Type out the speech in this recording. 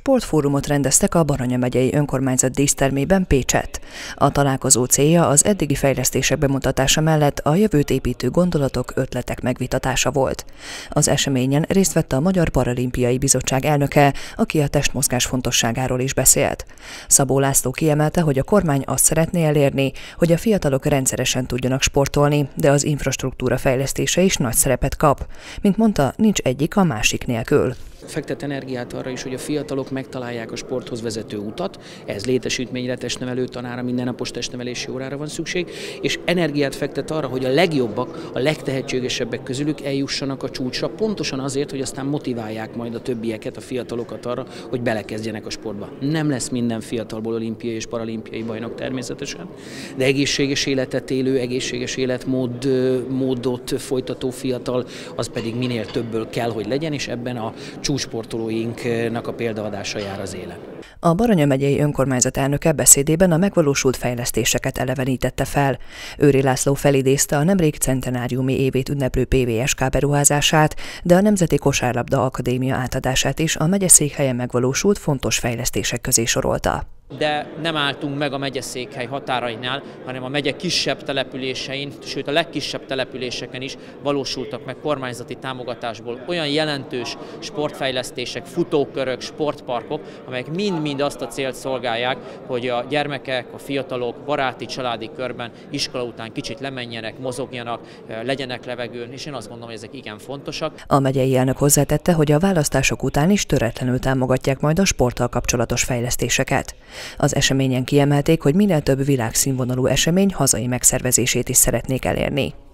Sportfórumot rendeztek a Baranya megyei önkormányzat dísztermében Pécsett. A találkozó célja az eddigi fejlesztések bemutatása mellett a jövőt építő gondolatok, ötletek megvitatása volt. Az eseményen részt vett a Magyar Paralimpiai Bizottság elnöke, aki a testmozgás fontosságáról is beszélt. Szabó László kiemelte, hogy a kormány azt szeretné elérni, hogy a fiatalok rendszeresen tudjanak sportolni, de az infrastruktúra fejlesztése is nagy szerepet kap. Mint mondta, nincs egyik a másik nélkül. Fektet energiát arra is, hogy a fiatalok megtalálják a sporthoz vezető utat, ez létesítményre, testnevelő tanára, mindennapos testnevelési órára van szükség, és energiát fektet arra, hogy a legjobbak, a legtehetségesebbek közülük eljussanak a csúcsra, pontosan azért, hogy aztán motiválják majd a többieket, a fiatalokat arra, hogy belekezdjenek a sportba. Nem lesz minden fiatalból olimpiai és paralimpiai bajnok természetesen, de egészséges életet élő, egészséges életmódot folytató fiatal, az pedig minél többből kell, hogy legyen, és ebben a csúcssportolóinknak a példaadása jár az élen. A Baranya megyei önkormányzat elnöke beszédében a megvalósult fejlesztéseket elevenítette fel. Őri László felidézte a nemrég centenáriumi évét ünneplő PVSK beruházását, de a Nemzeti Kosárlabda Akadémia átadását is a megyeszékhelyen megvalósult fontos fejlesztések közé sorolta. De nem álltunk meg a megyeszékhely határainál, hanem a megye kisebb településein, sőt a legkisebb településeken is valósultak meg kormányzati támogatásból olyan jelentős sportfejlesztések, futókörök, sportparkok, amelyek mind-mind azt a célt szolgálják, hogy a gyermekek, a fiatalok baráti, családi körben iskola után kicsit lemenjenek, mozogjanak, legyenek levegőn, és én azt gondolom, hogy ezek igen fontosak. A megyei elnök hozzátette, hogy a választások után is töretlenül támogatják majd a sporttal kapcsolatos fejlesztéseket. Az eseményen kiemelték, hogy minél több világszínvonalú esemény hazai megszervezését is szeretnék elérni.